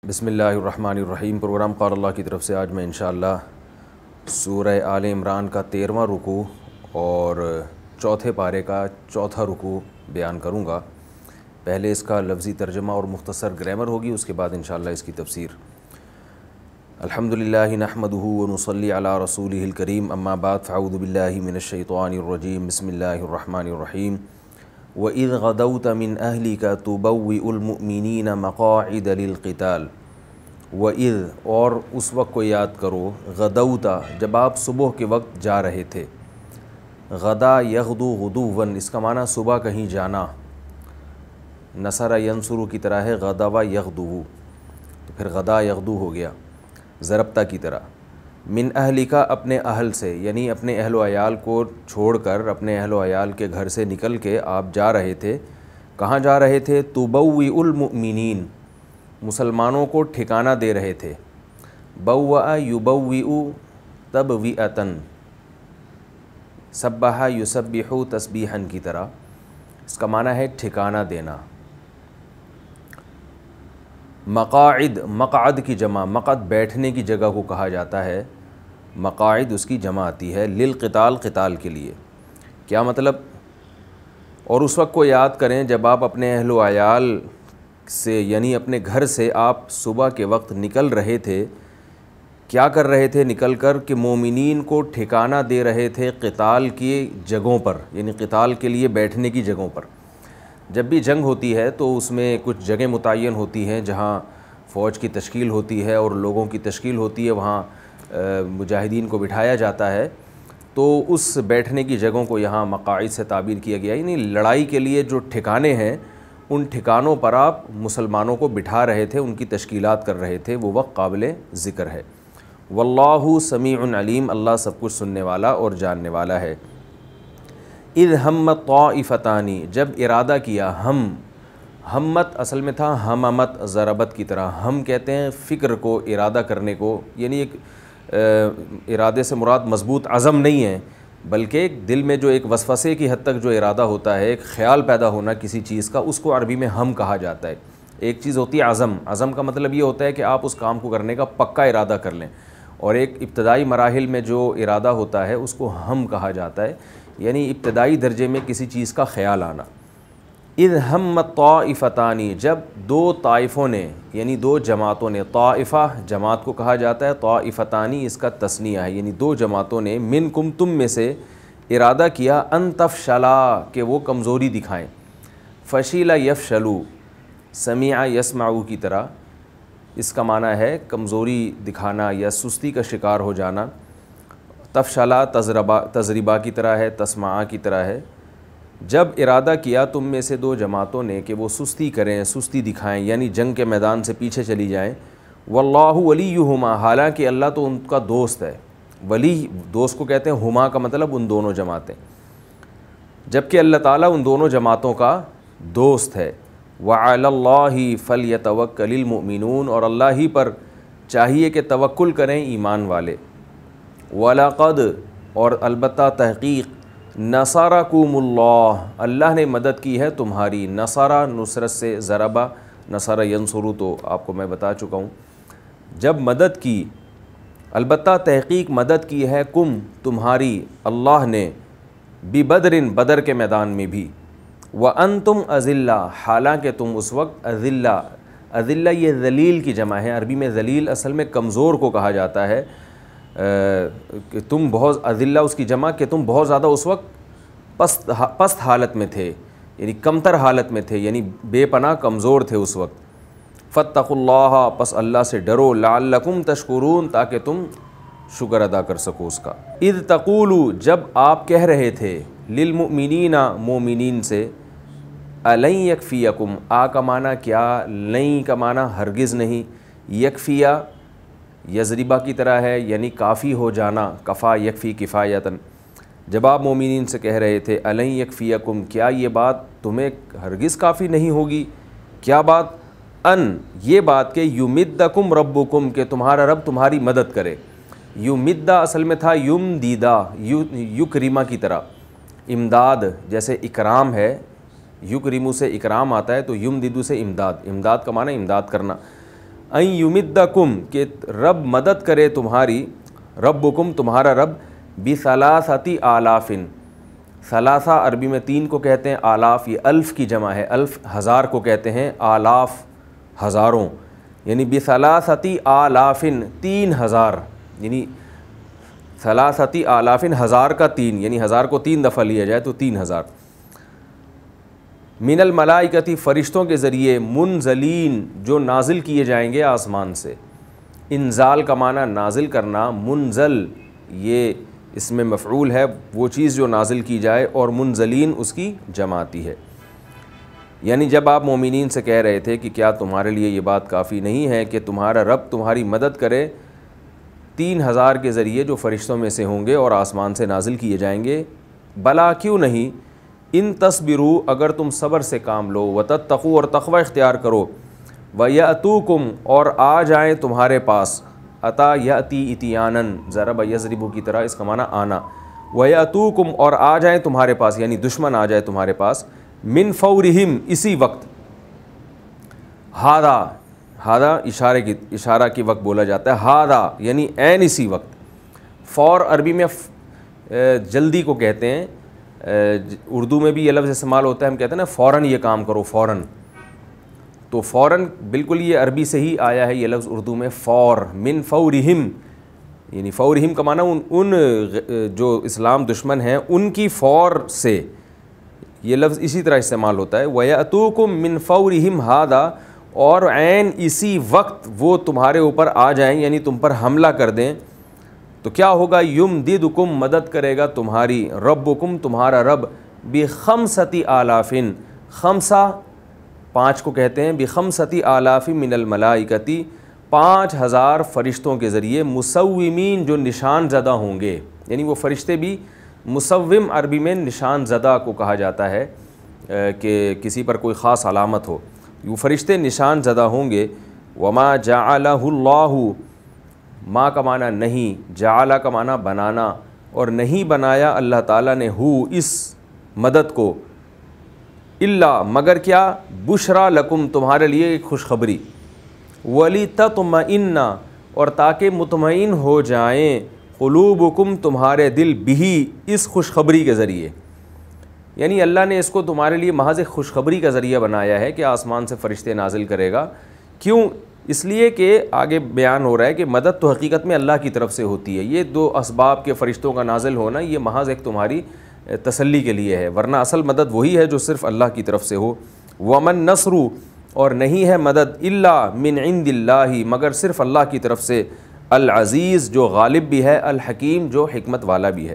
بسم اللہ الرحمن الرحیم۔ پروگرام قال اللہ کی طرف سے آج میں انشاءاللہ سورہ آل عمران کا 13واں رکوع اور چوتھے پارے کا چوتھا رکوع بیان کروں گا۔ پہلے اس کا لفظی ترجمہ اور مختصر گرامر ہوگی، اس کے بعد انشاءاللہ اس کی تفسیر۔ الحمدللہ نحمدہ ونصلی علی رسولہ الکریم، اما بعد فاعوذ باللہ من الشیطان الرجیم، بسم اللہ الرحمن الرحیم۔ وَإِذْ غَدَوْتَ مِنْ أَهْلِكَ تُبَوِّئُ الْمُؤْمِنِينَ مَقَاعِدَ لِلْقِتَالِ۔ وَإِذْ اور اس وقت کو یاد کرو، غدوتا جب آپ صبح کے وقت جا رہے تھے۔ غدا یغدو غدوًا، اس کا معنی صبح کہیں جانا، نصر ینصر کی طرح ہے، غدوا یغدو، تو پھر غدا یغدو ہو گیا ضربتا کی طرح۔ من اہلکا اپنے اہل سے، یعنی اپنے اہل و عیال کو چھوڑ کر، اپنے اہل و عیال کے گھر سے نکل کے آپ جا رہے تھے۔ کہاں جا رہے تھے؟ تبوئ المؤمنین، مسلمانوں کو ٹھکانہ دے رہے تھے۔ بوأ یبوئ تبویئۃ، سبح یسبح تسبیحا کی طرح، اس کا معنی ہے ٹھکانہ دینا۔ مقاعد، مقعد کی جمع، مقعد بیٹھنے کی جگہ کو کہا جاتا ہے، مقاعد اس کی جمع آتی ہے، للقتال، قتال کے لیے۔ کیا مطلب؟ اور اس وقت کو یاد کریں جب آپ اپنے اہل و عیال سے، یعنی اپنے گھر سے آپ صبح کے وقت نکل رہے تھے۔ کیا کر رہے تھے نکل کر؟ کہ مومنین کو ٹھکانہ دے رہے تھے قتال کی جگہوں پر، یعنی قتال کے لیے بیٹھنے کی جگہوں پر۔ جب بھی جنگ ہوتی ہے تو اس میں کچھ جگہ متعین ہوتی ہیں جہاں فوج کی تشکیل ہوتی ہے اور لوگوں کی تشکیل ہوتی ہے، وہاں مجاہدین کو بٹھایا جاتا ہے۔ تو اس بیٹھنے کی جگہوں کو یہاں مقاعد سے تعبیر کیا گیا، یعنی لڑائی کے لیے جو ٹھکانے ہیں ان ٹھکانوں پر آپ مسلمانوں کو بٹھا رہے تھے، ان کی تشکیلات کر رہے تھے، وہ وقت قابل ذکر ہے۔ واللہ سمیع علیم، اللہ سب کچھ سننے والا اور جاننے والا ہے۔ اذ ہمت طائفتان، جب ارادہ کیا، ہمت اصل میں تھا ہممت، ضربت کی طرح۔ ہم کہتے ہیں فکر کو، ارادہ کرنے کو، یعنی ایک ارادے سے مراد مضبوط عزم نہیں ہے، بلکہ ایک دل میں جو ایک وسوسے کی حد تک جو ارادہ ہوتا ہے، ایک خیال پیدا ہونا کسی چیز کا، اس کو عربی میں ہم کہا جاتا ہے۔ ایک چیز ہوتی ہے عزم، عزم کا مطلب یہ ہوتا ہے کہ آپ اس کام کو کرنے کا پکا ارادہ کر لیں، اور ایک ابتدائی مراحل میں جو ارادہ ہوتا ہے اس کو ہم کہا جاتا ہے، یعنی ابتدائی درجے میں کسی چیز کا خیال آنا۔ اذ ہمت طائفتان، جب دو طائفوں نے، یعنی دو جماعتوں نے، طائفہ جماعت کو کہا جاتا ہے، طائفتان اس کا تثنیہ ہے، یعنی دو جماعتوں نے، منکم تم میں سے، ارادہ کیا، ان تفشلا کہ وہ کمزوری دکھائیں۔ فشیل یفشلو، سمیع یسمعو کی طرح، اس کا معنی ہے کمزوری دکھانا یا سستی کا شکار ہو جانا۔ تفشلا تضربہ کی طرح ہے، تسمعہ کی طرح ہے۔ جب ارادہ کیا تم میں سے دو جماعتوں نے کہ وہ سستی کریں، سستی دکھائیں، یعنی جنگ کے میدان سے پیچھے چلی جائیں۔ واللہ ولیہما، حالانکہ اللہ تو ان کا دوست ہے۔ ولی دوست کو کہتے ہیں، ہما کا مطلب ان دونوں جماعتیں، جبکہ اللہ تعالیٰ ان دونوں جماعتوں کا دوست ہے۔ وعلی اللہ فلیتوکل المؤمنون، اور اللہ ہی پر چاہیے کہ توکل کریں ایمان والے۔ وَلَقَدْ، اور البتہ تحقیق، نصرکم اللہ، اللہ نے مدد کی ہے تمہاری۔ نصرہ نصرت سے، ضربہ نصر ینصر تو آپ کو میں بتا چکا ہوں۔ جب مدد کی، البتہ تحقیق مدد کی ہے، کم تمہاری، اللہ نے، ببدر بدر کے میدان میں بھی، وَأَنْتُمْ أَذِلَّةٌ، حالانکہ تم اس وقت اذلہ، اذلہ یہ ذلیل کی جمع ہے، عربی میں ذلیل اصل میں کمزور کو کہا جاتا ہے، کہ تم بہت، اذلہ اس کی جمع کہ تم بہت زیادہ اس وقت پست حالت میں تھے، یعنی کمتر حالت میں تھے، یعنی بے پناہ کمزور تھے اس وقت۔ فاتقوا اللہ، پس اللہ سے ڈرو، لعلکم تشکرون، تاکہ تم شکر ادا کر سکو اس کا۔ اذ تقولوا، جب آپ کہہ رہے تھے، للمؤمنین، مومنین سے، الن یکفیکم، آ کا معنی کیا، لن کا معنی ہرگز نہیں، یکفیہ یضربہ کی طرح ہے، یعنی کافی ہو جانا، کفا یکفی کفایتاً۔ جب آپ مومنین سے کہہ رہے تھے، الن یکفیکم، کیا یہ بات تمہیں ہرگز کافی نہیں ہوگی؟ کیا بات؟ ان، یہ بات کہ یمدکم ربکم، کہ تمہارا رب تمہاری مدد کرے۔ یمدہ اصل میں تھا یمدیدہ، یکرمہ کی طرح، امداد جیسے اکرام ہے، یکرمو سے اکرام آتا ہے، تو یمددو سے امداد، امداد کا معنی امداد کرنا۔ ان یمدکم کہ رب مدد کرے تمہاری، ربکم تمہارا رب، بثلاثۃ آلاف، ثلاثہ عربی میں 3 کو کہتے ہیں، آلاف یہ الف کی جمع ہے، الف ہزار کو کہتے ہیں، آلاف ہزاروں، یعنی بثلاثۃ آلاف 3000، یعنی ثلاثۃ آلاف ہزار کا 3، یعنی ہزار کو 3 دفعہ لیا جائے تو 3000، من الملائکۃ فرشتوں کے ذریعے، منزلین جو نازل کیے جائیں گے آسمان سے، انزال کا معنی نازل کرنا، منزل یہ اس میں مفعول ہے، وہ چیز جو نازل کی جائے، اور منزلین اس کی جمع آتی ہے۔ یعنی جب آپ مومنین سے کہہ رہے تھے کہ کیا تمہارے لیے یہ بات کافی نہیں ہے کہ تمہارا رب تمہاری مدد کرے 3000 کے ذریعے جو فرشتوں میں سے ہوں گے اور آسمان سے نازل کیے جائیں گے، بلا کیوں نہیں، ان تصبروا اگر تم صبر سے کام لو، وتتقوا اور تقوی اختیار کرو، ویأتوکم اور آ جائیں تمہارے پاس، عطا یاتی اتیانن ضرب یضرب کی طرح اس کا معنی آنا، ویأتوکم اور آ جائیں تمہارے پاس یعنی دشمن آ جائے تمہارے پاس، من فورہم اسی وقت، ہادہ اشارہ کی وقت بولا جاتا ہے، ہادہ یعنی عین اسی وقت، فور عربی میں جلدی کو کہتے ہیں، اردو میں بھی یہ لفظ استعمال ہوتا ہے، ہم کہتے ہیں نا فوراً یہ کام کرو، فوراً، تو فوراً بالکل یہ عربی سے ہی آیا ہے یہ لفظ اردو میں، فور، من فورہم، یعنی فورہم کا معنی ان جو اسلام دشمن ہیں ان کی فور سے، یہ لفظ اسی طرح استعمال ہوتا ہے، وَيَأْتُوكُم مِّن فَوْرِهِمْ هَذَا اور عین اسی وقت وہ تمہارے اوپر آ جائیں یعنی تم پر حملہ کر دیں، تو کیا ہوگا، یمددکم مدد کرے گا تمہاری، ربکم تمہارا رب، بخمسۃ آلاف، خمسہ 5 کو کہتے ہیں، بخمسۃ آلاف من الملائکۃ 5000 فرشتوں کے ذریعے، مسومین جو نشان زدہ ہوں گے، یعنی وہ فرشتے بھی، مسوم عربی میں نشان زدہ کو کہا جاتا ہے کہ کسی پر کوئی خاص علامت ہو، وہ فرشتے نشان زدہ ہوں گے، وما جعلہ اللہ، ما کا معنی نہیں، جعلہ کا معنی بنانا، اور نہیں بنایا اللہ تعالیٰ نے اس مدد کو، الا مگر کیا، بشرا لکم تمہارے لیے ایک خوشخبری، وَلِتَطْمَئِنَّ اور تاکہ مطمئن ہو جائیں، قلوبکم تمہارے دل، بھی اس خوشخبری کے ذریعے، یعنی اللہ نے اس کو تمہارے لیے محض ایک خوشخبری کا ذریعہ بنایا ہے کہ آسمان سے فرشتے نازل کرے گا، کیوں، اس لیے کہ آگے بیان ہو رہا ہے کہ مدد تو حقیقت میں اللہ کی طرف سے ہوتی ہے، یہ 2 اسباب کے فرشتوں کا نازل ہونا یہ محض ایک تمہاری تسلی کے لیے ہے، ورنہ اصل مدد وہی ہے جو صرف اللہ کی طرف سے ہو، وَمَن نَصْرُ اور نہیں ہے مدد، الا من عند اللہ مگر صرف اللہ کی طرف سے، العزیز جو غالب بھی ہے، الحکیم جو حکمت والا بھی ہے،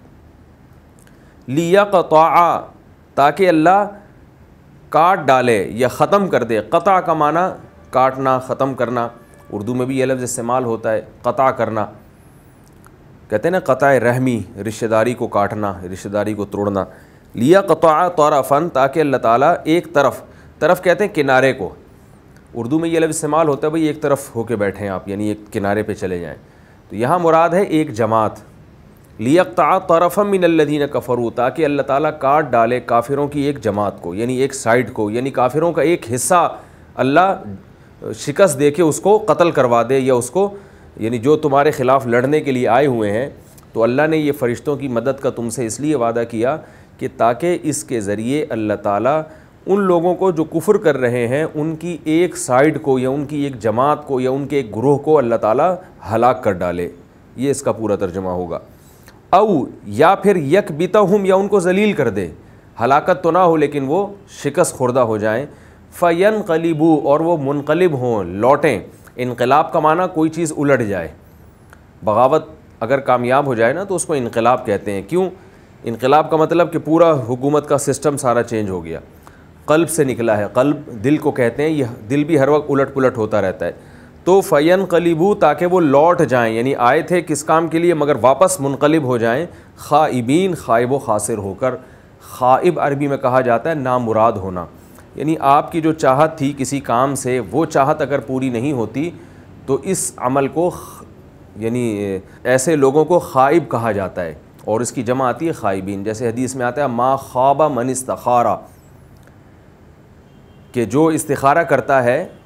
لیقطع تاکہ اللہ کاٹ ڈالے یا ختم کر دے، قطع کا معنی کاٹنا، ختم کرنا، اردو میں بھی یہ لفظ استعمال ہوتا ہے، قطع کرنا، کہتے ہیں نا قطع رحمی، رشتہ داری کو کاٹنا، رشتہ داری کو توڑنا، لیقطع طرفا تاکہ اللہ تعالیٰ ایک طرف کہتے ہیں کنارے کو، اردو میں یہ لفظ استعمال ہوتا ہے بھئی ایک طرف ہو کے بیٹھیں آپ، یعنی ایک کنارے پہ چلے جائیں، تو یہاں مراد ہے ایک جماعت، لیقطع طرفا من الذین کفروا تاکہ اللہ تعالیٰ کاٹ ڈالے کافروں کی ایک جماعت کو، یعنی ایک سائڈ کو، یعنی کافروں کا ایک حصہ اللہ شکست دے کے اس کو قتل کروا دے، یا اس کو یعنی جو تمہارے خلاف لڑنے کے لیے آئے ہوئے ہیں، تو اللہ نے یہ فرشتوں کی مدد کا تم سے اس لیے وعدہ کیا کہ تاکہ اس کے ذریعے اللہ تعالیٰ ان لوگوں کو جو کفر کر رہے ہیں ان کی ایک سائڈ کو یا ان کی ایک جماعت کو یا ان کے ایک گروہ کو اللہ تعالیٰ ہلاک کر ڈالے، یہ اس کا پورا ترجمہ ہوگا، او یا پھر یکبتہم یا ان کو ذلیل کر دے، ہلاکت تو نہ ہو لیکن وہ شکست خوردہ ہو جائیں، فینقلبوا اور وہ منقلب ہوں، لوٹیں، انقلاب کا معنی کوئی چیز الٹ جائے، بغاوت اگر کامیاب ہو جائے نا تو اس کو انقلاب کہتے ہیں، کیوں، انقلاب کا مطلب کہ پورا حکومت کا سسٹم سارا چینج ہو گیا، قلب سے نکلا ہے، قلب دل کو کہتے ہیں، یہ دل بھی ہر وقت الٹ پلٹ ہوتا رہتا ہے، تو فینقلبوا تاکہ وہ لوٹ جائیں، یعنی آئے تھے کس کام کے لیے مگر واپس منقلب ہو جائیں، خائبین خائب و خاسر ہو کر، خائب عربی میں کہا جاتا ہے نامراد ہونا، یعنی آپ کی جو چاہت تھی کسی کام سے وہ چاہت اگر پوری نہیں ہوتی تو اس عمل کو یعنی ایسے لوگوں کو خائب کہا جاتا ہے، اور اس کی جمع آتی ہے خائبین، جیسے حدیث میں آتا ہے ما خاب من استخارا، کہ جو استخارہ کرتا ہے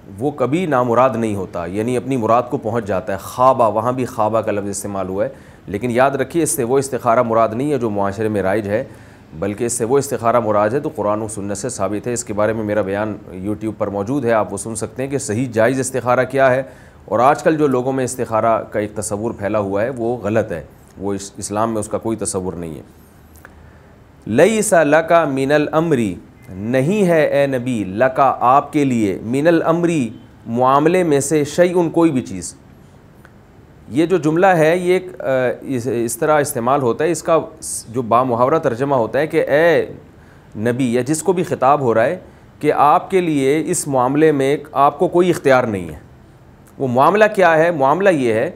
وہ کبھی نامراد نہیں ہوتا، یعنی اپنی مراد کو پہنچ جاتا ہے. خوابہ، وہاں بھی خوابہ کا لفظ استعمال ہوا ہے، لیکن یاد رکھیے اس سے وہ استخارہ مراد نہیں ہے جو معاشرے میں رائج ہے، بلکہ اس سے وہ استخارہ مراد ہے تو قرآن و سنت سے ثابت ہے. اس کے بارے میں میرا بیان یوٹیوب پر موجود ہے، آپ وہ سن سکتے ہیں کہ صحیح جائز استخارہ کیا ہے. اور آج کل جو لوگوں میں استخارہ کا ایک تصور پھیلا ہوا ہے وہ غلط ہے، وہ اسلام میں اس کا کوئی تصور نہیں ہے. لیس لکا من الامری، نہیں ہے اے نبی، لکا آپ کے لیے، من الامری معاملے میں سے، شیئن کوئی بھی چیز. یہ جو جملہ ہے یہ ایک اس طرح استعمال ہوتا ہے، اس کا جو بامحاورہ ترجمہ ہوتا ہے کہ اے نبی یا جس کو بھی خطاب ہو رہا ہے کہ آپ کے لیے اس معاملے میں آپ کو کوئی اختیار نہیں ہے. وہ معاملہ کیا ہے؟ معاملہ یہ ہے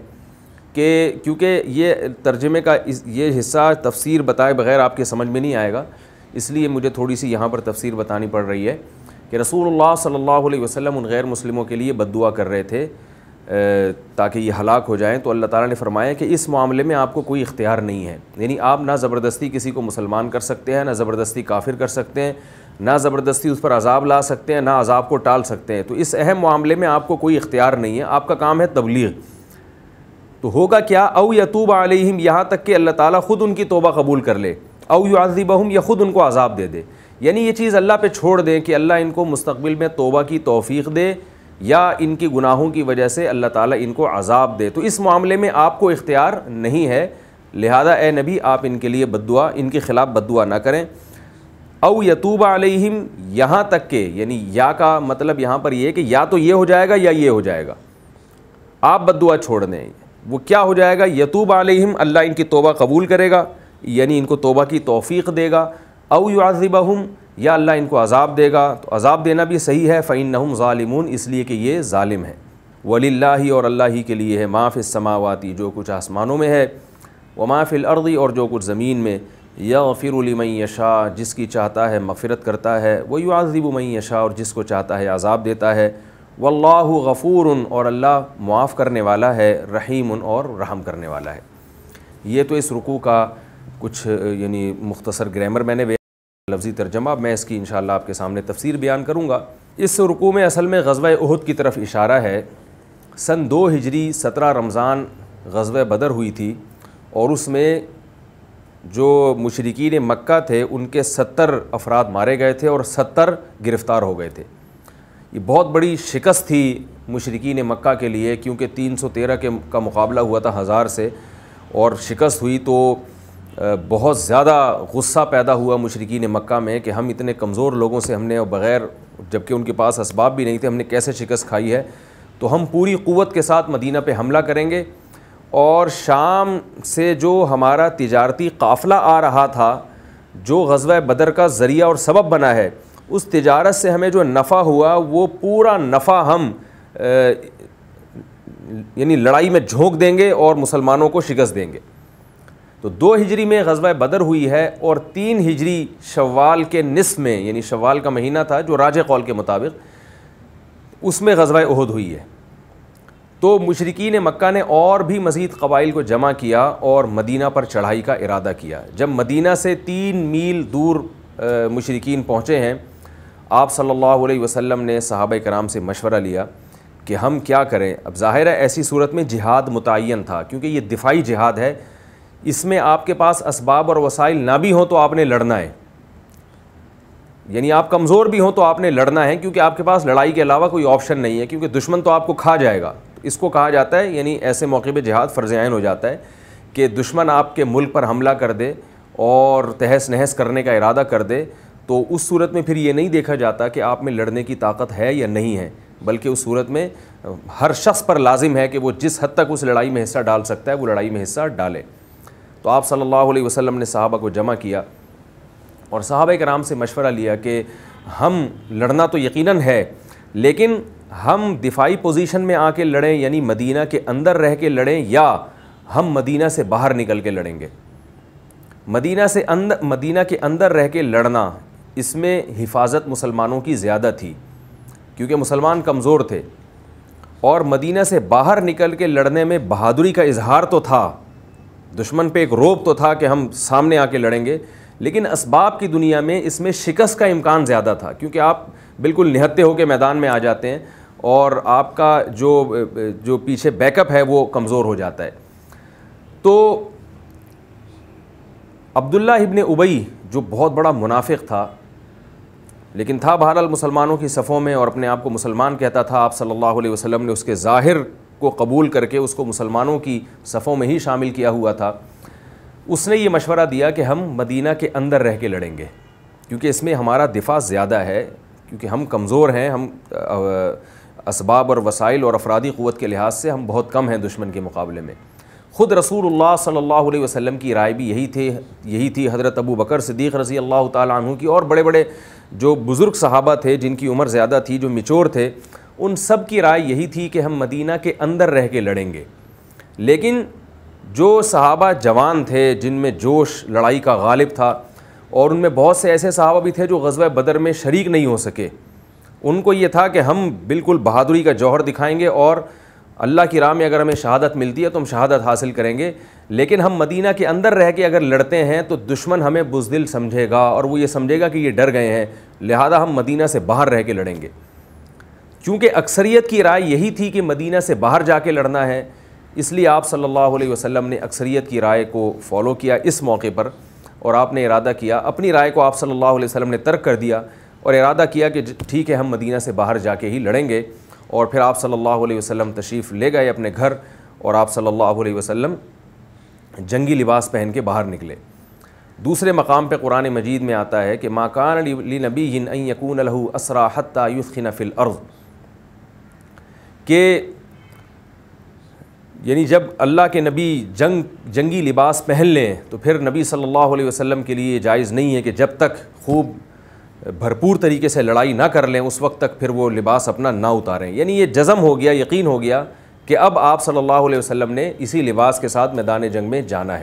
کہ کیونکہ یہ ترجمے کا یہ حصہ تفسیر بتائے بغیر آپ کے سمجھ میں نہیں آئے گا، اس لیے مجھے تھوڑی سی یہاں پر تفسیر بتانی پڑ رہی ہے کہ رسول اللہ صلی اللہ علیہ وسلم ان غیر مسلموں کے لیے بد دعا کر رہے تھے تاکہ یہ ہلاک ہو جائیں، تو اللہ تعالیٰ نے فرمایا کہ اس معاملے میں آپ کو کوئی اختیار نہیں ہے. یعنی آپ نہ زبردستی کسی کو مسلمان کر سکتے ہیں، نہ زبردستی کافر کر سکتے ہیں، نہ زبردستی اس پر عذاب لا سکتے ہیں، نہ عذاب کو ٹال سکتے ہیں. تو اس اہم معاملے میں آپ کو کوئی اختیار نہیں ہے، آپ کا کام ہے تبلیغ. تو ہوگا کیا؟ او یتوب علیہم، یہاں تک کہ اللہ تعالیٰ خود ان کی توبہ قبول کر لے، او یعذبہم، یا خود ان کو عذاب دے دے. یعنی یہ چیز اللہ پہ چھوڑ دیں کہ اللہ ان کو مستقبل میں توبہ کی توفیق دے یا ان کی گناہوں کی وجہ سے اللہ تعالیٰ ان کو عذاب دے. تو اس معاملے میں آپ کو اختیار نہیں ہے، لہذا اے نبی آپ ان کے لیے بد دعا، ان کے خلاف بد دعا نہ کریں. او یتوب علیہم، یہاں تک کہ، یعنی یا کا مطلب یہاں پر یہ ہے کہ یا تو یہ ہو جائے گا یا یہ ہو جائے گا، آپ بد دعا چھوڑ دیں. وہ کیا ہو جائے گا؟ یتوب علیہم، اللہ ان کی توبہ قبول کرے گا، یعنی ان کو توبہ کی توفیق دے گا. او یعذبہم، یا اللہ ان کو عذاب دے گا. تو عذاب دینا بھی صحیح ہے، فإنہم ظالمون، اس لیے کہ یہ ظالم ہے. وللہ، اور اللہ ہی کے لیے ہے، ما فی السماوات، جو کچھ آسمانوں میں ہے، وما فی الارض، اور جو کچھ زمین میں، یغفر لمن یشاء، جس کی چاہتا ہے مغفرت کرتا ہے، ویعذب من یشاء، اور جس کو چاہتا ہے عذاب دیتا ہے. واللہ غفور، اور اللہ معاف کرنے والا ہے، رحیم، اور رحم کرنے والا ہے. یہ تو اس رکوع کا کچھ یعنی مختصر گرامر میں نے لفظی ترجمہ، میں اس کی انشاءاللہ آپ کے سامنے تفسیر بیان کروں گا. اس رکوع میں اصل میں غزوہ احد کی طرف اشارہ ہے. سن 2 ہجری 17 رمضان غزوہ بدر ہوئی تھی، اور اس میں جو مشرکین مکہ تھے ان کے 70 افراد مارے گئے تھے اور 70 گرفتار ہو گئے تھے. یہ بہت بڑی شکست تھی مشرکین مکہ کے لیے، کیونکہ 313 کا مقابلہ ہوا تھا 1000 سے، اور شکست ہوئی تو بہت زیادہ غصہ پیدا ہوا مشرکین مکہ میں کہ ہم اتنے کمزور لوگوں سے ہم نے بغیر، جبکہ ان کے پاس اسباب بھی نہیں تھے، ہم نے کیسے شکست کھائی ہے. تو ہم پوری قوت کے ساتھ مدینہ پہ حملہ کریں گے، اور شام سے جو ہمارا تجارتی قافلہ آ رہا تھا، جو غزوہ بدر کا ذریعہ اور سبب بنا ہے، اس تجارت سے ہمیں جو نفع ہوا وہ پورا نفع ہم یعنی لڑائی میں جھونک دیں گے اور مسلمانوں کو شکست دیں گے. تو 2 ہجری میں غزوہ بدر ہوئی ہے، اور 3 ہجری شوال کے نصف میں، یعنی شوال کا مہینہ تھا جو راجح قول کے مطابق، اس میں غزوہ احد ہوئی ہے. تو مشرکین مکہ نے اور بھی مزید قبائل کو جمع کیا اور مدینہ پر چڑھائی کا ارادہ کیا. جب مدینہ سے 3 میل دور مشرکین پہنچے ہیں، آپ صلی اللہ علیہ وسلم نے صحابہ کرام سے مشورہ لیا کہ ہم کیا کریں. اب ظاہر ہے ایسی صورت میں جہاد متعین تھا، کیونکہ یہ دفاعی جہاد ہے، اس میں آپ کے پاس اسباب اور وسائل نہ بھی ہوں تو آپ نے لڑنا ہے، یعنی آپ کمزور بھی ہوں تو آپ نے لڑنا ہے، کیونکہ آپ کے پاس لڑائی کے علاوہ کوئی آپشن نہیں ہے، کیونکہ دشمن تو آپ کو کھا جائے گا. اس کو کہا جاتا ہے، یعنی ایسے موقع پہ جہاد فرض عین ہو جاتا ہے کہ دشمن آپ کے ملک پر حملہ کر دے اور تہس نہس کرنے کا ارادہ کر دے، تو اس صورت میں پھر یہ نہیں دیکھا جاتا کہ آپ میں لڑنے کی طاقت ہے یا نہیں ہے، بلکہ اس صورت میں ہر شخص پر لازم ہے کہ وہ جس حد تک اس لڑائی میں حصہ ڈال سکتا ہے وہ لڑائی میں حصہ ڈالے. تو آپ صلی اللہ علیہ وسلم نے صحابہ کو جمع کیا اور صحابہ کرام سے مشورہ لیا کہ ہم لڑنا تو یقیناً ہے، لیکن ہم دفاعی پوزیشن میں آ کے لڑیں، یعنی مدینہ کے اندر رہ کے لڑیں، یا ہم مدینہ سے باہر نکل کے لڑیں گے. مدینہ کے اندر رہ کے لڑنا، اس میں حفاظت مسلمانوں کی زیادہ تھی کیونکہ مسلمان کمزور تھے، اور مدینہ سے باہر نکل کے لڑنے میں بہادری کا اظہار تو تھا، دشمن پہ ایک روب تو تھا کہ ہم سامنے آ کے لڑیں گے، لیکن اسباب کی دنیا میں اس میں شکست کا امکان زیادہ تھا، کیونکہ آپ بالکل نہتے ہو کے میدان میں آ جاتے ہیں اور آپ کا جو پیچھے بیک اپ ہے وہ کمزور ہو جاتا ہے. تو عبداللہ ابن ابی جو بہت بڑا منافق تھا لیکن تھا بہرحال مسلمانوں کی صفوں میں اور اپنے آپ کو مسلمان کہتا تھا، آپ صلی اللہ علیہ وسلم نے اس کے ظاہر کو قبول کر کے اس کو مسلمانوں کی صفوں میں ہی شامل کیا ہوا تھا. اس نے یہ مشورہ دیا کہ ہم مدینہ کے اندر رہ کے لڑیں گے کیونکہ اس میں ہمارا دفاع زیادہ ہے، کیونکہ ہم کمزور ہیں، ہم اسباب اور وسائل اور افرادی قوت کے لحاظ سے ہم بہت کم ہیں دشمن کے مقابلے میں. خود رسول اللہ صلی اللہ علیہ وسلم کی رائے بھی یہی تھی. حضرت ابو بکر صدیق رضی اللہ تعالیٰ عنہ کی اور بڑے بڑے جو بزرگ صحابہ تھے جن کی عمر زیادہ تھی، جو میچور تھے، ان سب کی رائے یہی تھی کہ ہم مدینہ کے اندر رہ کے لڑیں گے. لیکن جو صحابہ جوان تھے جن میں جوش لڑائی کا غالب تھا، اور ان میں بہت سے ایسے صحابہ بھی تھے جو غزوہ بدر میں شریک نہیں ہو سکے، ان کو یہ تھا کہ ہم بالکل بہادری کا جوہر دکھائیں گے اور اللہ کی راہ میں اگر ہمیں شہادت ملتی ہے تو ہم شہادت حاصل کریں گے، لیکن ہم مدینہ کے اندر رہ کے اگر لڑتے ہیں تو دشمن ہمیں بزدل سمجھے گا اور وہ یہ سمجھے گا کہ یہ ڈر گئے ہیں، لہذا ہم مدینہ سے باہر رہ کے لڑیں گے. چونکہ اکثریت کی رائے یہی تھی کہ مدینہ سے باہر جا کے لڑنا ہے، اس لیے آپ صلی اللہ علیہ وسلم نے اکثریت کی رائے کو فالو کیا اس موقع پر، اور آپ نے ارادہ کیا، اپنی رائے کو آپ صلی اللہ علیہ وسلم نے ترک کر دیا اور ارادہ کیا کہ ٹھیک ہے ہم مدینہ سے باہر جا کے ہی لڑیں گے. اور پھر آپ صلی اللہ علیہ وسلم تشریف لے گئے اپنے گھر، اور آپ صلی اللہ علیہ وسلم جنگی لباس پہن کے باہر نکلے. دوسرے مقام پہ قرآن مجید میں آتا ہے کہ ما کان لنبی ان یکون لہ اسری حتی یثخن فی الارض، کہ یعنی جب اللہ کے نبی جنگی لباس پہن لیں تو پھر نبی صلی اللہ علیہ وسلم کے لیے جائز نہیں ہے کہ جب تک خوب بھرپور طریقے سے لڑائی نہ کر لیں اس وقت تک پھر وہ لباس اپنا نہ اتاریں. یعنی یہ جزم ہو گیا، یقین ہو گیا کہ اب آپ صلی اللہ علیہ وسلم نے اسی لباس کے ساتھ میدان جنگ میں جانا ہے.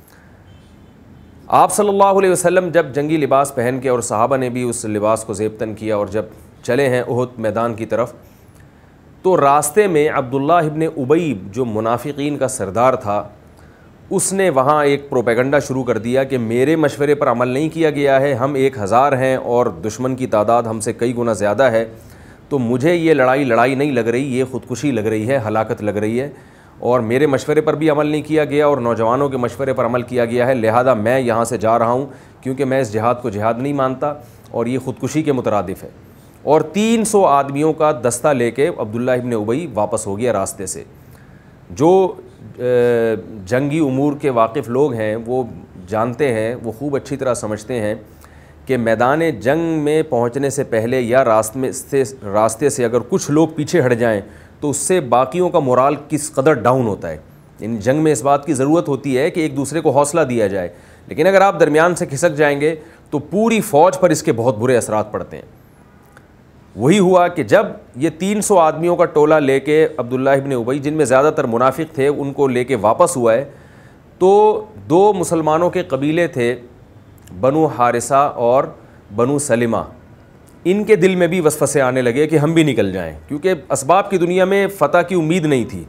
آپ صلی اللہ علیہ وسلم جب جنگی لباس پہن کے، اور صحابہ نے بھی اس لباس کو زیبتن کیا، اور جب چلے ہیں احد میدان کی طرف، تو راستے میں عبداللہ ابن ابی جو منافقین کا سردار تھا، اس نے وہاں ایک پروپیگنڈا شروع کر دیا کہ میرے مشورے پر عمل نہیں کیا گیا ہے، ہم 1000 ہیں اور دشمن کی تعداد ہم سے کئی گنا زیادہ ہے، تو مجھے یہ لڑائی نہیں لگ رہی، یہ خودکشی لگ رہی ہے، ہلاکت لگ رہی ہے، اور میرے مشورے پر بھی عمل نہیں کیا گیا اور نوجوانوں کے مشورے پر عمل کیا گیا ہے، لہذا میں یہاں سے جا رہا ہوں کیونکہ میں اس جہاد کو جہاد نہیں مانتا اور یہ خودکشی کے مترادف ہے. اور 300 آدمیوں کا دستہ لے کے عبداللہ ابن ابی واپس ہو گیا راستے سے. جو جنگی امور کے واقف لوگ ہیں وہ جانتے ہیں، وہ خوب اچھی طرح سمجھتے ہیں کہ میدان جنگ میں پہنچنے سے پہلے یا راستے سے اگر کچھ لوگ پیچھے ہٹ جائیں تو اس سے باقیوں کا مورال کس قدر ڈاؤن ہوتا ہے. یعنی جنگ میں اس بات کی ضرورت ہوتی ہے کہ ایک دوسرے کو حوصلہ دیا جائے، لیکن اگر آپ درمیان سے کھسک جائیں گے تو پوری فوج پر اس کے بہت برے اثرات پڑتے ہیں. وہی ہوا کہ جب یہ 300 آدمیوں کا ٹولہ لے کے عبداللہ ابن ابی، جن میں زیادہ تر منافق تھے، ان کو لے کے واپس ہوا ہے، تو 2 مسلمانوں کے قبیلے تھے، بنو حارثہ اور بنو سلمہ. ان کے دل میں بھی وسوسے آنے لگے کہ ہم بھی نکل جائیں، کیونکہ اسباب کی دنیا میں فتح کی امید نہیں تھی.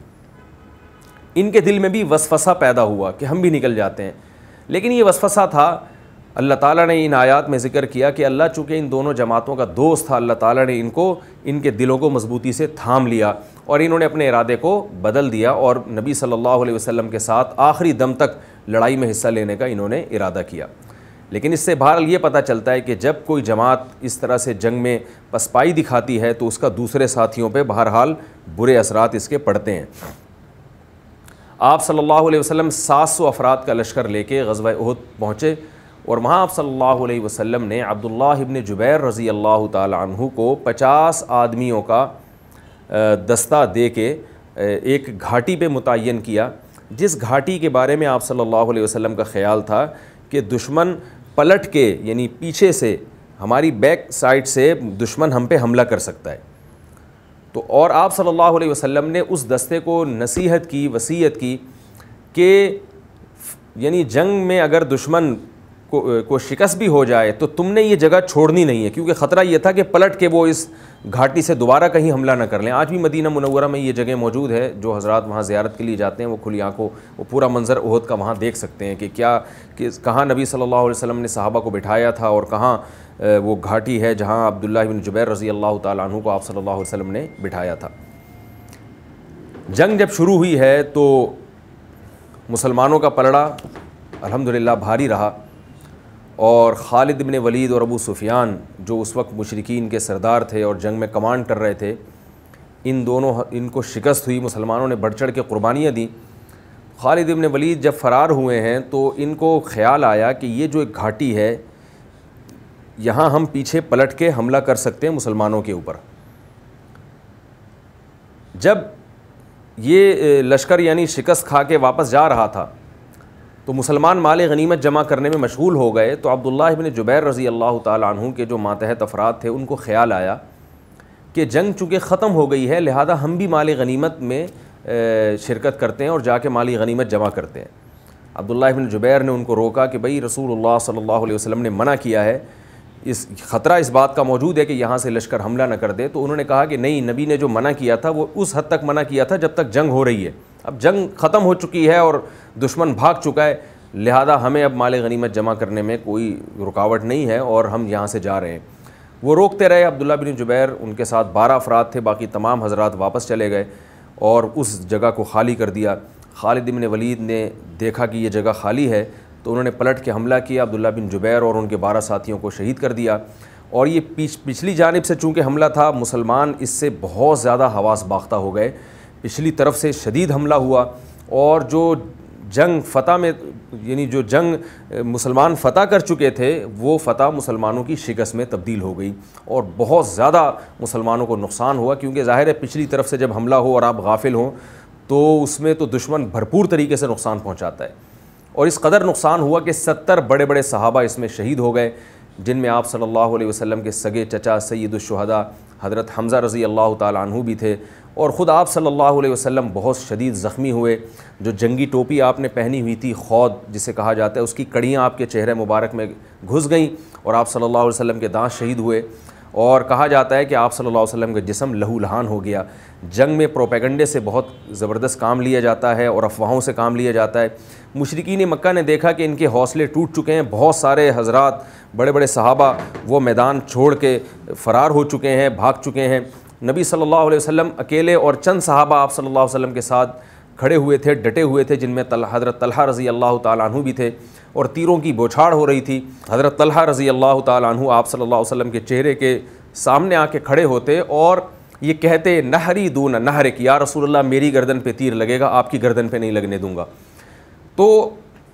ان کے دل میں بھی وسوسہ پیدا ہوا کہ ہم بھی نکل جاتے ہیں. لیکن یہ وسوسہ تھا، اللہ تعالیٰ نے ان آیات میں ذکر کیا کہ اللہ چونکہ ان دونوں جماعتوں کا دوست تھا، اللہ تعالیٰ نے ان کے دلوں کو مضبوطی سے تھام لیا اور انہوں نے اپنے ارادے کو بدل دیا اور نبی صلی اللہ علیہ وسلم کے ساتھ آخری دم تک لڑائی میں حصہ لینے کا انہوں نے ارادہ کیا. لیکن اس سے بہرحال یہ پتہ چلتا ہے کہ جب کوئی جماعت اس طرح سے جنگ میں پسپائی دکھاتی ہے تو اس کا دوسرے ساتھیوں پہ بہرحال برے اثرات اس کے پڑتے ہیں. آپ صلی اللہ علیہ وسلم 700 افراد کا لشکر لے کے غزوہ احد پہنچے، اور وہاں آپ صلی اللہ علیہ وسلم نے عبداللہ ابن جبیر رضی اللہ تعالی عنہ کو 50 آدمیوں کا دستہ دے کے ایک گھاٹی پہ متعین کیا، جس گھاٹی کے بارے میں آپ صلی اللہ علیہ وسلم کا خیال تھا کہ دشمن پلٹ کے، یعنی پیچھے سے، ہماری بیک سائڈ سے دشمن ہم پہ حملہ کر سکتا ہے. تو اور آپ صلی اللہ علیہ وسلم نے اس دستے کو نصیحت کی، وصیت کی کہ یعنی جنگ میں اگر دشمن کو شکست بھی ہو جائے تو تم نے یہ جگہ چھوڑنی نہیں ہے، کیونکہ خطرہ یہ تھا کہ پلٹ کے وہ اس گھاٹی سے دوبارہ کہیں حملہ نہ کر لیں. آج بھی مدینہ منورہ میں یہ جگہ موجود ہے، جو حضرات وہاں زیارت کے لیے جاتے ہیں وہ کھلی آنکھوں وہ پورا منظر احد کا وہاں دیکھ سکتے ہیں کہ کہاں نبی صلی اللہ علیہ وسلم نے صحابہ کو بٹھایا تھا اور کہاں وہ گھاٹی ہے جہاں عبداللہ بن جبیر رضی اللہ تعالیٰ عنہ کو آپ صلی اللہ علیہ وسلم نے بٹھایا تھا۔ جنگ جب شروع ہوئی ہے تو مسلمانوں کا پلڑا الحمدللہ بھاری رہا، اور خالد بن ولید اور ابو سفیان جو اس وقت مشرکین کے سردار تھے اور جنگ میں کمانڈ کر رہے تھے، ان کو شکست ہوئی، مسلمانوں نے بڑھ چڑھ کے قربانیاں دیں۔ خالد بن ولید جب فرار ہوئے ہیں تو ان کو خیال آیا کہ یہ جو ایک گھاٹی ہے یہاں ہم پیچھے پلٹ کے حملہ کر سکتے ہیں مسلمانوں کے اوپر۔ جب یہ لشکر یعنی شکست کھا کے واپس جا رہا تھا تو مسلمان مال غنیمت جمع کرنے میں مشغول ہو گئے، تو عبداللہ بن جبیر رضی اللہ تعالیٰ عنہ کے جو ماتحت افراد تھے ان کو خیال آیا کہ جنگ چونکہ ختم ہو گئی ہے لہذا ہم بھی مال غنیمت میں شرکت کرتے ہیں اور جا کے مالی غنیمت جمع کرتے ہیں۔ عبداللہ بن جبیر نے ان کو روکا کہ بھئی رسول اللہ صلی اللہ علیہ وسلم نے منع کیا ہے، اس خطرہ اس بات کا موجود ہے کہ یہاں سے لشکر حملہ نہ کر دے۔ تو انہوں نے کہا کہ نہیں، نبی نے جو منع کیا تھا وہ اس حد تک منع کیا تھا جب تک جنگ ہو رہی ہے، اب جنگ ختم ہو چکی ہے اور دشمن بھاگ چکا ہے، لہذا ہمیں اب مال غنیمت جمع کرنے میں کوئی رکاوٹ نہیں ہے اور ہم یہاں سے جا رہے ہیں۔ وہ روکتے رہے، عبداللہ بن جبیر ان کے ساتھ 12 افراد تھے، باقی تمام حضرات واپس چلے گئے اور اس جگہ کو خالی کر دیا۔ خالد بن ولید نے دیکھا کہ یہ جگہ خالی ہے تو انہوں نے پلٹ کے حملہ کیا، عبداللہ بن جبیر اور ان کے 12 ساتھیوں کو شہید کر دیا۔ اور یہ پچھلی جانب سے چونکہ حملہ تھا، مسلمان اس سے بہت زیادہ حواس باختہ ہو گئے، پچھلی طرف سے شدید حملہ ہوا، اور جو جنگ فتح میں یعنی جو جنگ مسلمان فتح کر چکے تھے وہ فتح مسلمانوں کی شکست میں تبدیل ہو گئی، اور بہت زیادہ مسلمانوں کو نقصان ہوا، کیونکہ ظاہر ہے پچھلی طرف سے جب حملہ ہو اور آپ غافل ہوں تو اس میں تو دشمن بھرپور طریقے سے نقصان پہنچاتا ہے، اور اس قدر نقصان ہوا کہ 70 بڑے بڑے صحابہ اس میں شہید ہو گئے، جن میں آپ صلی اللہ علیہ وسلم کے سگے چچا سید الشہداء حضرت حمزہ رضی اللہ تعالیٰ عنہ بھی تھے، اور خود آپ صلی اللہ علیہ وسلم بہت شدید زخمی ہوئے۔ جو جنگی ٹوپی آپ نے پہنی ہوئی تھی خود جسے کہا جاتا ہے، اس کی کڑیاں آپ کے چہرے مبارک میں گھس گئیں اور آپ صلی اللہ علیہ وسلم کے دانت شہید ہوئے، اور کہا جاتا ہے کہ آپ صلی اللہ علیہ وسلم کا جسم لہو لہان ہو گیا۔ جنگ میں پروپیگنڈے سے بہت زبردست کام لیا جاتا ہے اور افواہوں سے کام لیا جاتا ہے۔ مشرکین مکہ نے دیکھا کہ ان کے حوصلے ٹوٹ چکے ہیں، بہت سارے حضرات بڑے بڑے صحابہ وہ میدان چھوڑ کے فرار ہو چکے ہیں، بھاگ چکے ہیں۔ نبی صلی اللہ علیہ وسلم اکیلے اور چند صحابہ آپ صلی اللہ علیہ وسلم کے ساتھ کھڑے ہوئے تھے، ڈٹے ہوئے تھے، جن میں حضرت طلحہ رضی اللہ تعالیٰ عنہ بھی تھے، اور تیروں کی بوچھاڑ ہو رہی تھی۔ حضرت طلحہ رضی اللہ تعالیٰ عنہ آپ صلی اللہ علیہ وسلم کے چہرے کے سامنے آ کے کھڑے ہوتے اور یہ کہتے نہری دون نہرک، یا رسول اللہ میری گردن پہ تیر لگے گا، آپ کی گردن پہ نہیں لگنے دوں گا۔ تو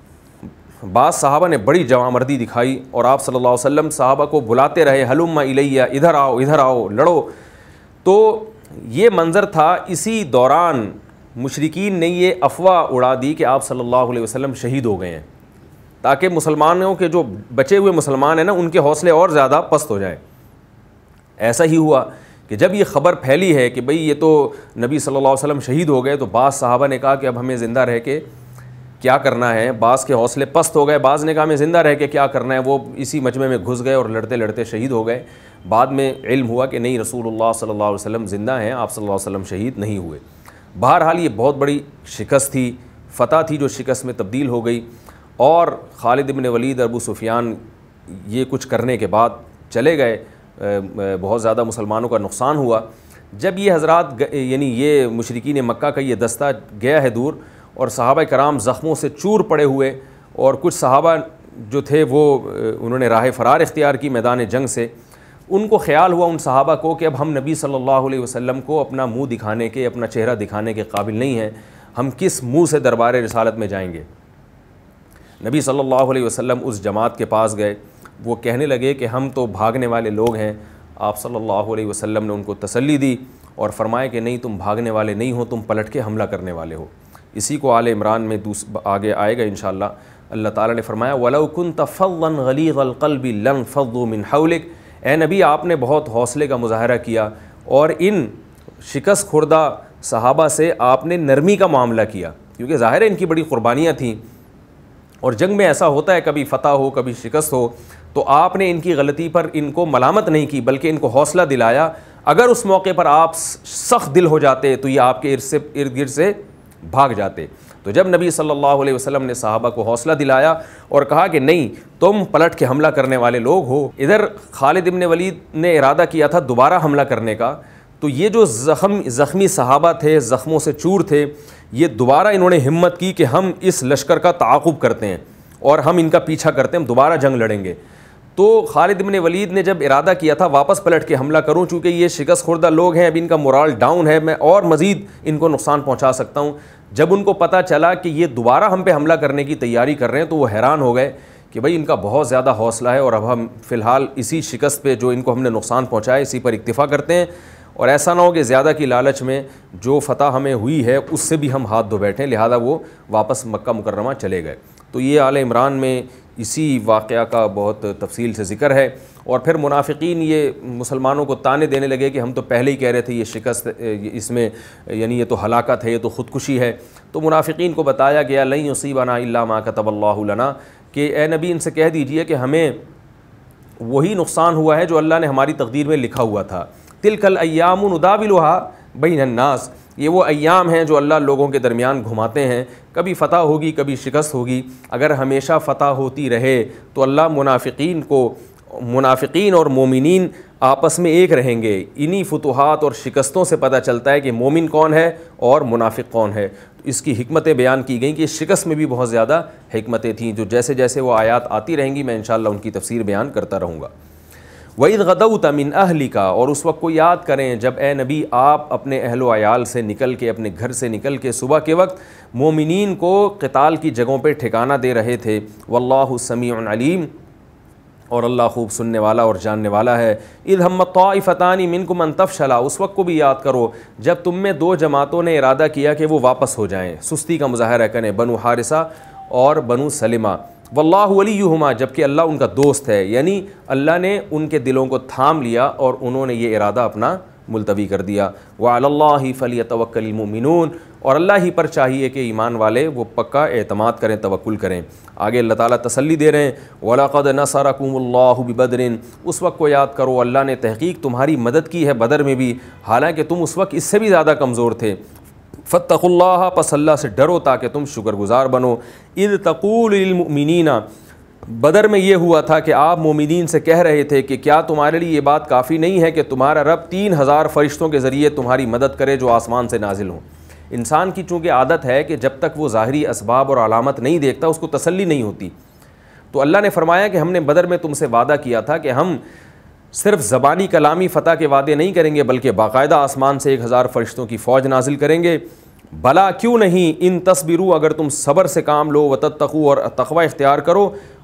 بعض صحابہ نے بڑی جوانمردی دکھائی اور آپ صلی اللہ علیہ وسلم صحابہ کو بلاتے رہے، ہلم الیہ، ادھر آؤ ادھر آؤ، لڑو۔ تو یہ منظر تھا۔ اسی دوران مشرکین نے یہ افواہ اڑا دی کہ آپ صلی اللہ علیہ وسلم شہید ہو گئے ہیں، تاکہ مسلمانوں کے جو بچے ہوئے مسلمان ہیں نا ان کے حوصلے اور زیادہ پست ہو جائیں۔ ایسا ہی ہوا کہ جب یہ خبر پھیلی ہے کہ بھئی یہ تو نبی صلی اللہ علیہ وسلم شہید ہو گئے، تو بعض صحابہ نے کہا کہ اب ہمیں زندہ رہ کے کیا کرنا ہے۔ بعض کے حوصلے پست ہو گئے، بعض نے کہا ہمیں زندہ رہ کے کیا کرنا ہے، وہ اسی مجمع میں گھس گئے اور لڑتے لڑتے شہید ہو گئے۔ بعد میں علم ہوا کہ نہیں، رسول اللہ صلی اللہ علیہ وسلم زندہ ہیں، آپ صلی اللہ علیہ وسلم شہید نہیں ہوئے۔ بہرحال یہ بہت بڑی شکست تھی، فتح تھی جو شکست میں تبدیل ہو گئی، اور خالد بن ولید ابو سفیان یہ کچھ کرنے کے بعد چلے گئے، بہت زیادہ مسلمانوں کا نقصان ہوا۔ جب یہ حضرات یعنی یہ مشرکین مکہ کا یہ دستہ گیا ہے دور، اور صحابہ کرام زخموں سے چور پڑے ہوئے، اور کچھ صحابہ جو تھے وہ انہوں نے راہ فرار اختیار کی میدان جنگ سے، ان کو خیال ہوا ان صحابہ کو کہ اب ہم نبی صلی اللہ علیہ وسلم کو اپنا منہ دکھانے کے، اپنا چہرہ دکھانے کے قابل نہیں ہیں، ہم کس منہ سے دربار رسالت میں جائیں گے۔ نبی صلی اللہ علیہ وسلم اس جماعت کے پاس گئے، وہ کہنے لگے کہ ہم تو بھاگنے والے لوگ ہیں۔ آپ صلی اللہ علیہ وسلم نے ان کو تسلی دی اور فرمایا کہ نہیں، تم بھاگنے والے نہیں ہو، تم پلٹ کے حملہ کرنے والے ہو۔ اسی کو آل عمران میں آگے آئے گا انشاءاللہ۔ اللہ تعالیٰ نے فرمایا وَلَوْ كُنْتَ فَظًّا غَلِيظَ الْقَلْبِ لَانفَضُّوا مِنْ حَوْلِكَ، اے نبی آپ نے بہت حوصلے کا مظاہرہ کیا اور ان شکست خوردہ صحابہ سے آپ نے نرمی کا معاملہ کیا، کیونکہ ظاہر ہے ان کی بڑی قربانیاں تھیں، اور جنگ میں ایسا ہوتا ہے کبھی فتح ہو کبھی شکست ہو، تو آپ نے ان کی غلطی پر ان کو ملامت نہیں کی بلکہ ان کو حوصلہ دلایا۔ اگر اس موقع پر آپ سخت دل ہو جاتے تو یہ آپ کے ارد گرد سے بھاگ جاتے۔ تو جب نبی صلی اللہ علیہ وسلم نے صحابہ کو حوصلہ دلایا اور کہا کہ نہیں تم پلٹ کے حملہ کرنے والے لوگ ہو، ادھر خالد ابن ولید نے ارادہ کیا تھا دوبارہ حملہ کرنے کا، تو یہ جو زخمی صحابہ تھے، زخموں سے چور تھے، یہ دوبارہ انہوں نے ہمت کی کہ ہم اس لشکر کا تعاقب کرتے ہیں اور ہم ان کا پیچھا کرتے ہیں، ہم دوبارہ جنگ لڑیں گے۔ تو خالد ابن ولید نے جب ارادہ کیا تھا واپس پلٹ کے حملہ کروں، چونکہ یہ شکست خوردہ لوگ ہیں، اب ان کا مورال ڈاؤن ہے، میں اور مزید ان کو نقصان پہنچا سکتا ہوں، جب ان کو پتہ چلا کہ یہ دوبارہ ہم پہ حملہ کرنے کی تیاری کر رہے ہیں تو وہ حیران ہو گئے کہ بھائی ان کا بہت زیادہ حوصلہ ہے اور اب ہم فی الحال اسی شکست پہ جو ان کو ہم نے نقصان پہنچایا اسی پر اکتفا کرتے ہیں، اور ایسا نہ ہو کہ زیادہ کی لالچ میں جو فتح ہمیں ہوئی ہے اس سے بھی ہم ہاتھ دھو بیٹھیں، لہذا وہ واپس مکہ مکرمہ چلے گئے۔ تو یہ آل عمران میں اسی واقعہ کا بہت تفصیل سے ذکر ہے، اور پھر منافقین یہ مسلمانوں کو طعنے دینے لگے کہ ہم تو پہلے ہی کہہ رہے تھے یہ شکست اس میں یعنی یہ تو ہلاکت ہے، یہ تو خودکشی ہے۔ تو منافقین کو بتایا گیا لن یصیبنا الا ما کتب اللہ لنا، کہ اے نبی ان سے کہہ دیجئے کہ ہمیں وہی نقصان ہوا ہے جو اللہ نے ہماری تقدیر میں لکھا ہوا تھا۔ تلک الایام نداولها بین الناس، یہ وہ ایام ہیں جو اللہ لوگوں کے درمیان گھماتے ہیں، کبھی فتح ہوگی کبھی شکست ہوگی، اگر ہمیشہ فتح ہوتی رہے تو اللہ منافقین اور مومنین آپس میں ایک رہیں گے۔ انہی فتوحات اور شکستوں سے پتہ چلتا ہے کہ مومن کون ہے اور منافق کون ہے۔ تو اس کی حکمتیں بیان کی گئیں کہ اس شکست میں بھی بہت زیادہ حکمتیں تھیں، جو جیسے جیسے وہ آیات آتی رہیں گی میں انشاءاللہ ان کی تفسیر بیان کرتا رہوں گا۔ وَإِذْ غَدَوْتَ مِنْ أَهْلِكَ، اور اس وقت کو یاد کریں جب اے نبی آپ اپنے اہل و عیال سے نکل کے، اپنے گھر سے نکل کے صبح کے وقت مومنین کو قتال کی جگہوں پہ ٹھکانہ دے رہے تھے۔ وَاللَّهُ سَمِيعٌ عَلِيمٌ، اور اللہ خوب سننے والا اور جاننے والا ہے۔ اِذْ هَمَّتْ طَائِفَتَانِ مِنْكُمْ أَنْ تَفْشَلَا، اس وقت کو بھی یاد کرو جب تم میں دو جماعتوں نے ارادہ کیا کہ وہ واپس ہو جائیں، سستی کا مظاہرہ کریں، بنو حارثہ اور بنو سلمہ۔ واللہ ولیہما، جبکہ اللہ ان کا دوست ہے، یعنی اللہ نے ان کے دلوں کو تھام لیا اور انہوں نے یہ ارادہ اپنا ملتوی کر دیا۔ وعلی اللہ فلیتوکل المؤمنون، اور اللہ ہی پر چاہیے کہ ایمان والے وہ پکا اعتماد کریں، توکل کریں۔ آگے اللہ تعالیٰ تسلی دے رہے ہیں وَلَقَدْ نَصَرَكُمُ اللَّهُ بِبَدْرٍ، اس وقت کو یاد کرو اللہ نے تحقیق تمہاری مدد کی ہے بدر میں بھی، حالانکہ تم اس وقت اس سے بھی زیادہ کمزور تھے۔ فَاتَّقُوا اللَّهَ، پس اللہ سے ڈرو تاکہ تم شکر گزار بنو۔ اِذْ تَقُولُ لِلْمُؤْمِنِينَ، بدر میں یہ ہوا تھا کہ آپ مومنین سے کہہ رہے تھے کہ کیا تمہارے لیے یہ بات کافی نہیں ہے کہ تمہارا رب 3000 فرشتوں کے ذریعے تمہاری مدد کرے جو آسمان سے نازل ہوں۔ انسان کی چونکہ عادت ہے کہ جب تک وہ ظاہری اسباب اور علامت نہیں دیکھتا اس کو تسلی نہیں ہوتی، تو اللہ نے فرمایا کہ ہم نے بدر میں تم سے وعدہ کیا تھا کہ ہم صرف زبانی کلامی فتح کے وعدے نہیں کریں گے بلکہ باقاعدہ آسمان سے 1000 فرشتوں کی فوج نازل کریں گے۔ بلا کیوں نہیں، ان تصبروا، اگر تم صبر سے کام لو، وتتقوا، اور تقوی اختیار کرو،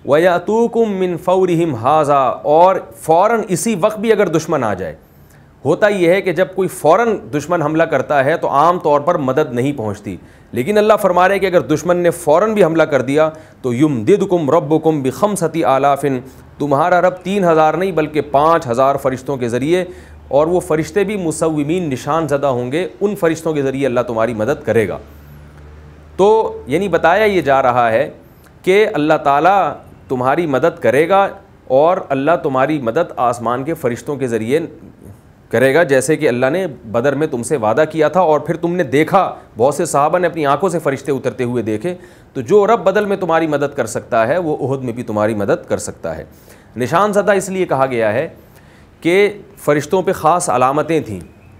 ویاتوکم من فورہم ھذا، اور فوراً اسی وقت بھی اگر دشمن آ جائے۔ ہوتا یہ ہے کہ جب کوئی فوراً دشمن حملہ کرتا ہے تو عام طور پر مدد نہیں پہنچتی، لیکن اللہ فرما رہے ہیں کہ اگر دشمن نے فوراً بھی حملہ کر دیا تو یمددکم ربکم بخمسۃ آلاف، تمہارا رب 3000 نہیں بلکہ 5000 فرشتوں کے ذریعے، اور وہ فرشتے بھی مسومین، نشان زدہ ہوں گے، ان فرشتوں کے ذریعے اللہ تمہاری مدد کرے گا۔ تو یعنی بتایا یہ جا رہا ہے کہ اللہ تعالیٰ تمہاری مدد کرے گا، اور اللہ تمہاری مدد آسمان کے فرشتوں کے ذریعے کرے گا، جیسے کہ اللہ نے بدر میں تم سے وعدہ کیا تھا، اور پھر تم نے دیکھا، بہت سے صحابہ نے اپنی آنکھوں سے فرشتے اترتے ہوئے دیکھے۔ تو جو رب بدل میں تمہاری مدد کر سکتا ہے وہ احد میں بھی تمہاری مدد کر سکتا ہے۔ نشان زدہ اس لیے کہا گیا ہے کہ فرشتوں پہ خاص علامتیں تھیں،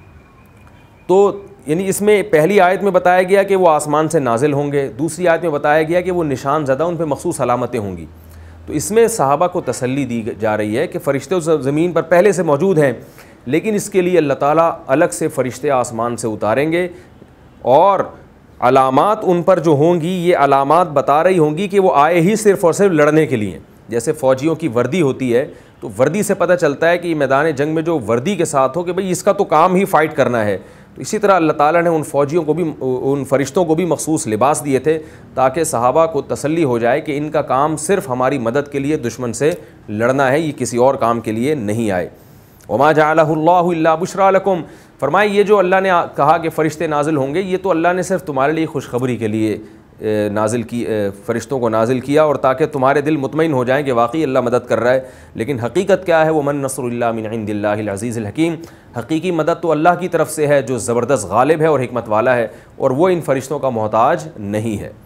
تو یعنی اس میں پہلی آیت میں بتایا گیا کہ وہ آسمان سے نازل ہوں گے، دوسری آیت میں بتایا گیا کہ وہ نشان زدہ، ان پہ مخصوص علامتیں ہوں گی۔ تو اس میں صحابہ کو تسلی دی جا رہی ہے کہ فرشتے زمین پر پہلے سے موجود ہیں، لیکن اس کے لیے اللہ تعالیٰ الگ سے فرشتے آسمان سے اتاریں گے، اور علامات ان پر جو ہوں گی یہ علامات بتا رہی ہوں گی کہ وہ آئے ہی صرف اور صرف لڑنے کے لیے۔ جیسے فوجیوں کی وردی ہوتی ہے تو وردی سے پتہ چلتا ہے کہ یہ میدان جنگ میں جو وردی کے ساتھ ہو کہ بھئی اس کا تو کام ہی فائٹ کرنا ہے، تو اسی طرح اللہ تعالیٰ نے ان فوجیوں کو بھی، ان فرشتوں کو بھی مخصوص لباس دیے تھے تاکہ صحابہ کو تسلی ہو جائے کہ ان کا کام صرف ہماری مدد کے لیے دشمن سے لڑنا ہے، یہ کسی اور کام کے لیے نہیں آئے۔ وما جعلہ اللہ الا بشرا لکم، فرمائے یہ جو اللہ نے کہا کہ فرشتے نازل ہوں گے، یہ تو اللہ نے صرف تمہارے لیے خوشخبری کے لیے فرشتوں کو نازل کیا، اور تاکہ تمہارے دل مطمئن ہو جائیں کہ واقعی اللہ مدد کر رہا ہے۔ لیکن حقیقت کیا ہے؟ وَمَن نَّصْرُ إِلَّا مِنْ عِنْدِ اللَّهِ الْعَزِيزِ الْحَكِيمِ، حقیقی مدد تو اللہ کی طرف سے ہے جو زبردست غالب ہے اور حکمت والا ہے، اور وہ ان فرشتوں کا محتاج نہیں ہے۔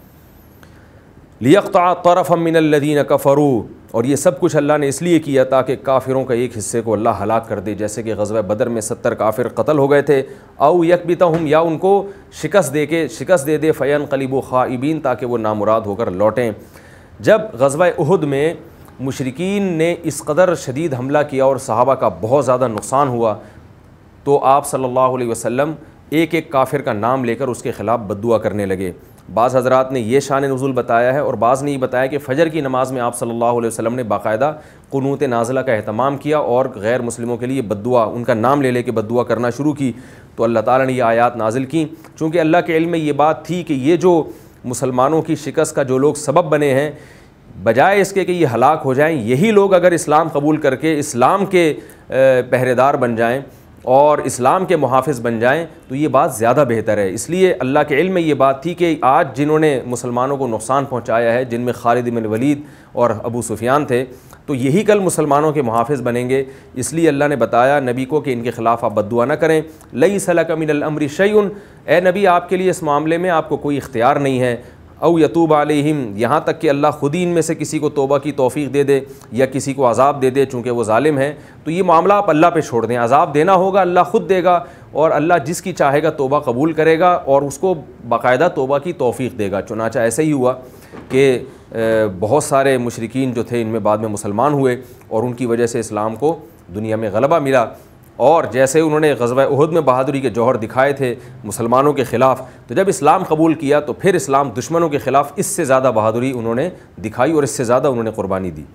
لِيَقْطَعَ طَرَفًا مِّنَ الَّذِينَ كَفَرُوا، اور یہ سب کچھ اللہ نے اس لیے کیا تاکہ کافروں کا ایک حصے کو اللہ ہلاک کر دے، جیسے کہ غزوہ بدر میں 70 کافر قتل ہو گئے تھے۔ او یکبتہم، یا ان کو شکست دے دے فینقلبوا خائبین، تاکہ وہ نامراد ہو کر لوٹیں۔ جب غزوہ احد میں مشرکین نے اس قدر شدید حملہ کیا اور صحابہ کا بہت زیادہ نقصان ہوا، تو آپ صلی اللہ علیہ وسلم ایک ایک کافر کا نام لے کر اس کے خلاف بد دعا کرنے لگے۔ بعض حضرات نے یہ شان نزول بتایا ہے، اور بعض نے یہ بتایا کہ فجر کی نماز میں آپ صلی اللہ علیہ وسلم نے باقاعدہ قنوت نازلہ کا اہتمام کیا اور غیر مسلموں کے لیے بد دعا، ان کا نام لے کے بد دعا کرنا شروع کی، تو اللہ تعالیٰ نے یہ آیات نازل کی۔ چونکہ اللہ کے علم میں یہ بات تھی کہ یہ جو مسلمانوں کی شکست کا جو لوگ سبب بنے ہیں، بجائے اس کے کہ یہ ہلاک ہو جائیں، یہی لوگ اگر اسلام قبول کر کے اسلام کے پہرے دار بن جائیں اور اسلام کے محافظ بن جائیں تو یہ بات زیادہ بہتر ہے۔ اس لیے اللہ کے علم میں یہ بات تھی کہ آج جنہوں نے مسلمانوں کو نقصان پہنچایا ہے، جن میں خالد بن ولید اور ابو سفیان تھے، تو یہی کل مسلمانوں کے محافظ بنیں گے۔ اس لیے اللہ نے بتایا نبی کو کہ ان کے خلاف آپ بد دعا نہ کریں۔ لیس لک من الامر شیء، اے نبی آپ کے لیے اس معاملے میں آپ کو کوئی اختیار نہیں ہے۔ او یتوب علیہم، یہاں تک کہ اللہ خود ہی ان میں سے کسی کو توبہ کی توفیق دے دے یا کسی کو عذاب دے دے، چونکہ وہ ظالم ہیں، تو یہ معاملہ آپ اللہ پہ چھوڑ دیں۔ عذاب دینا ہوگا اللہ خود دے گا، اور اللہ جس کی چاہے گا توبہ قبول کرے گا اور اس کو باقاعدہ توبہ کی توفیق دے گا۔ چنانچہ ایسے ہی ہوا کہ بہت سارے مشرکین جو تھے ان میں بعد میں مسلمان ہوئے، اور ان کی وجہ سے اسلام کو دنیا میں غلبہ ملا۔ اور جیسے انہوں نے غزوہ احد میں بہادری کے جوہر دکھائے تھے مسلمانوں کے خلاف، تو جب اسلام قبول کیا تو پھر اسلام دشمنوں کے خلاف اس سے زیادہ بہادری انہوں نے دکھائی اور اس سے زیادہ انہوں نے قربانی دی۔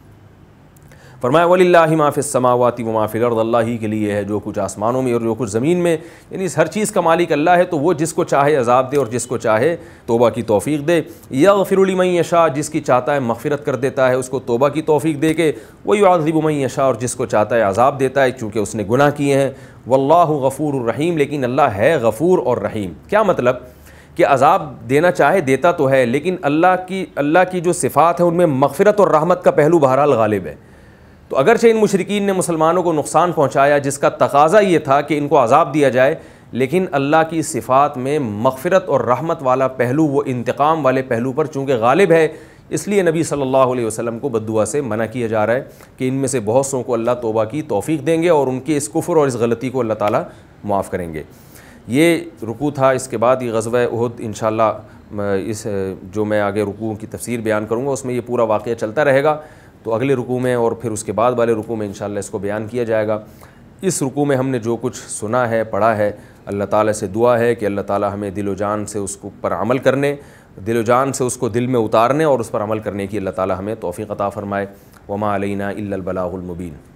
فرمایا وَلِلَّهِ مَا فِي السَّمَاوَاتِ وَمَا فِي الْأَرْضِ، اللہ ہی کے لیے ہے جو کچھ آسمانوں میں اور جو کچھ زمین میں، یعنی ہر چیز کا مالک اللہ ہے، تو وہ جس کو چاہے عذاب دے اور جس کو چاہے توبہ کی توفیق دے۔ یغفر لمن یشاء، جس کی چاہتا ہے مغفرت کر دیتا ہے اس کو توبہ کی توفیق دے کے، ویعذب من یشاء، اور جس کو چاہتا ہے عذاب دیتا ہے چونکہ اس نے گناہ کیے ہیں۔ واللہ غفور الرحیم، لیکن اللہ ہے غفور اور رحیم۔ کیا مطلب؟ کہ عذاب دینا چاہے دیتا تو ہے، لیکن اللہ کی جو صفات ہیں ان میں مغفرت اور رحمت کا پہلو بہرحال غالب ہے۔ تو اگرچہ ان مشرکین نے مسلمانوں کو نقصان پہنچایا جس کا تقاضا یہ تھا کہ ان کو عذاب دیا جائے، لیکن اللہ کی صفات میں مغفرت اور رحمت والا پہلو، وہ انتقام والے پہلو پر چونکہ غالب ہے، اس لیے نبی صلی اللہ علیہ وسلم کو بد دعا سے منع کیا جا رہا ہے کہ ان میں سے بہت سوں کو اللہ توبہ کی توفیق دیں گے اور ان کے اس کفر اور اس غلطی کو اللہ تعالیٰ معاف کریں گے۔ یہ رکوع تھا۔ اس کے بعد یہ غزوہ احد انشاءاللہ اس جو میں آگے رکوع کی تفسیر بیان کروں گا اس میں یہ پورا واقعہ چلتا رہے گا، تو اگلے رکوع میں اور پھر اس کے بعد والے رکوع میں انشاءاللہ اس کو بیان کیا جائے گا۔ اس رکوع میں ہم نے جو کچھ سنا ہے، پڑھا ہے، اللہ تعالیٰ سے دعا ہے کہ اللہ تعالیٰ ہمیں دل و جان سے اس کو پر عمل کرنے، دل و جان سے اس کو دل میں اتارنے اور اس پر عمل کرنے کی اللہ تعالیٰ ہمیں توفیق عطا فرمائے۔ وما علینا الا البلاغ المبین۔